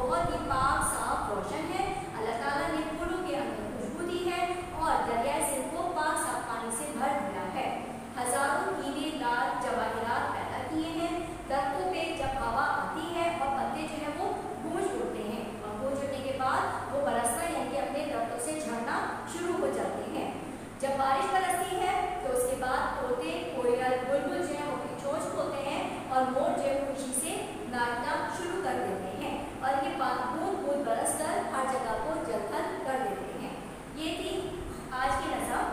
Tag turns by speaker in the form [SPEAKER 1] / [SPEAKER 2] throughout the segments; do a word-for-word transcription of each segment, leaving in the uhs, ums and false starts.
[SPEAKER 1] बहुत ही पाक साफ रोशन है। अल्लाह ताला ने फूलों के अंदर खुशबू दी है और दरियाए सिंध को पाक साफ पानी से भर दिया है। हजारों हीरे लाल जवाहरात पैदा किए हैं। दरख्तों पे जब हवा आती है और पत्ते जो है वो गूंज उठते हैं और गूंज उठने के बाद वो बरसना यानी कि अपने दरख्तों से झड़ना शुरू हो जाते हैं। जब बारिश बरसती है तो उसके बाद तोते, कोयल, बुलबुल जो है वो अपनी चोंच खोलते हैं और मोर जो है खुशी से नाचना शुरू कर देते हैं और ये बूंद बूंद बरस कर हर जगह को जलथल कर देते हैं। ये थी आज की नज़म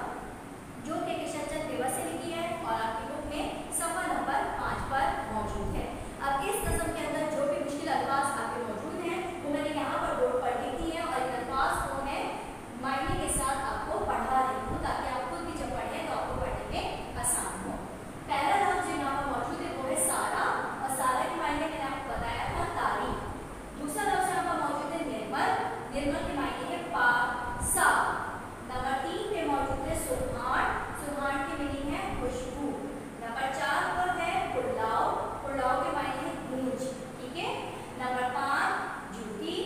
[SPEAKER 1] जो कि किशनचंद बेवा से लिखी है और आपकी बुक में सफा नंबर पाँच पर मौजूद है। अब इस नज़म के अंदर जो भी मुश्किल अल्फाज आपके मौजूद हैं वो मैंने यहाँ पर बोर्ड पर लिख दी है और इन अल्फाज को मैं मायने के साथ आपको पढ़ा रही हूँ ताकि आप खुद भी जब पढ़ें तो आपको पढ़ने में आसान हो। पहला लफ्ज़ जो यहाँ पर मौजूद है वो है सारा और सारा के मायने मैंने आपको बताया था तारीफ। दूसरा लफ्ज़ यहाँ पर मौजूद है निर्मल। निर्मल के मायने है पाक साफ। नंबर तीन पे मौजूद है सुरहान। सुरहान की मीनिंग है खुशबू। नंबर चार पर है पुलाव। पुलाव के मायने है गूंज। ठीक है। नंबर पाँच जूती,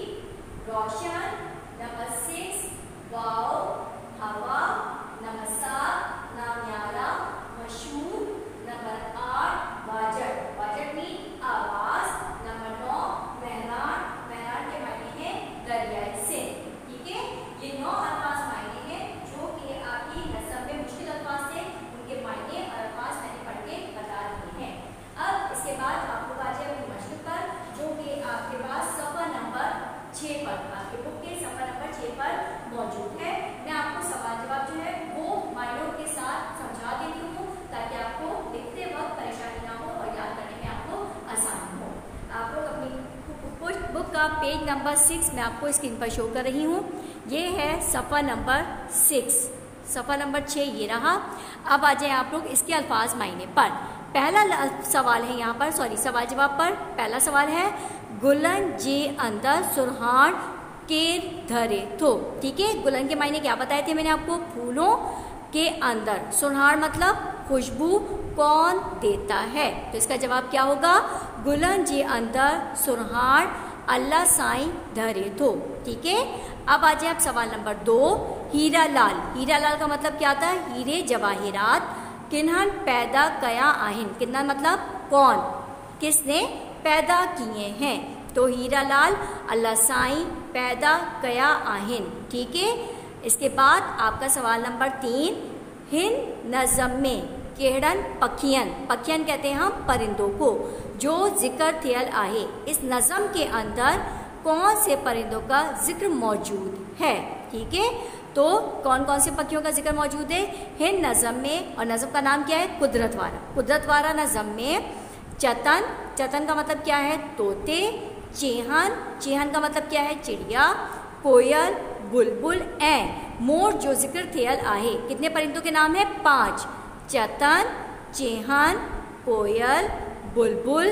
[SPEAKER 1] रोशन। नंबर सिक्स वाव, हवा। नंबर सात नाम्यारा, मशहूर। नंबर आठ वाजट। वाजट मीन आवाज। नंबर नौ मेहरान। मेहरान के मायने है दरियाए सिंध। ठीक है। ये नौ अल्फाज मायने हैं जो कि आपकी नज़म में मुश्किल अल्फाज थे उनके मायने और अल्फाज मैंने पढ़ के बता दिए हैं। अब इसके बाद आपको आ जाए अपनी मशक पर जो कि आपके पास सफ़ा नंबर छः पर आपके बुक के सफ़ा नंबर छः पर मौजूद है। मैं आपको सवाल जवाब जो है वो मायनों के साथ समझा देती हूँ ताकि आपको लिखते वक्त परेशानी ना हो और याद करने में आपको आसानी हो। आप लोग अपनी बुक का पेज नंबर सिक्स मैं आपको स्क्रीन पर शो कर रही हूँ। ये है सफ़ा नंबर सिक्स। सफ़ा नंबर छः ये रहा। अब आ जाए आप लोग इसके अल्फाज मायने पर। पहला सवाल है यहाँ पर सॉरी सवाल जवाब पर। पहला सवाल है गुलन जे अंदर सुरहान केर धरे थो। ठीक है। गुलन के मायने क्या बताए थे मैंने आपको? फूलों के अंदर। सुरहान मतलब खुशबू कौन देता है? तो इसका जवाब क्या होगा? गुलन जे अंदर सुरहान अल्लाह साईं धरे थो। ठीक है। अब आ जाए आप सवाल नंबर दो। हीरा लाल। हीरा लाल का मतलब क्या था? हीरे जवाहिरात किन्हन पैदा कया आहिन। किन्हन मतलब कौन, किसने पैदा किए हैं? तो हीरा लाल अल्लाह साईं पैदा कया आहिन। ठीक है। इसके बाद आपका सवाल नंबर तीन। हिन नज़म में केड़न पखियन। पखियन कहते हैं हम परिंदों को जो जिक्र थियल आहे। इस नज़म के अंदर कौन से परिंदों का जिक्र मौजूद है? ठीक है। तो कौन कौन से पक्षियों का जिक्र मौजूद है हिन नज़म में? और नज़म का नाम क्या है? कुदरत वारा। कुदरत वारा नज़म में चतन। चतन का मतलब क्या है? तोते। चेहन। चेहन का मतलब क्या है? चिड़िया। कोयल, बुलबुल, ए मोर जो जिक्र थियल आहे। कितने परिंदों के नाम है? पांच। चतन, चेहन, कोयल, बुलबुल,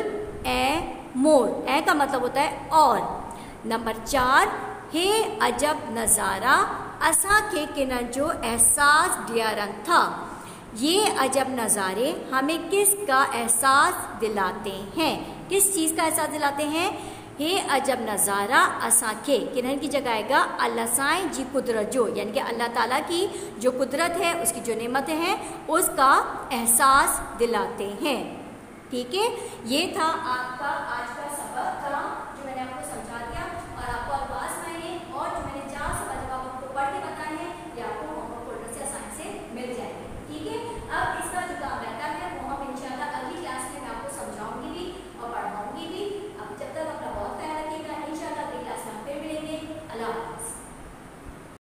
[SPEAKER 1] ए मोर। ए का मतलब होता है और। नंबर चार हे अजब नज़ारा असा के किन जो एहसास दियारन था। ये अजब नज़ारे हमें किसका एहसास दिलाते हैं? किस चीज़ का एहसास दिलाते हैं? हे अजब नज़ारा असा के किन्हन की जगह आएगा अल्लाह साईं जी कुदरत जो, यानी कि अल्लाह ताला की जो कुदरत है उसकी जो नेमतें हैं उसका एहसास दिलाते हैं। ठीक है। ये था आपका आज का सबक।